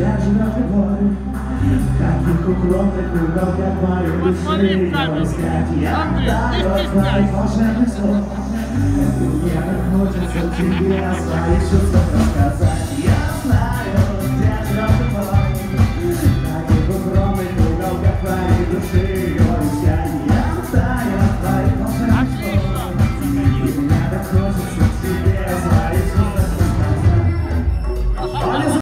я живет любовь. Таких укромных углов, как мои души, искать я даю твоих волшебных слов. Мне так хочется тебе своих чувств.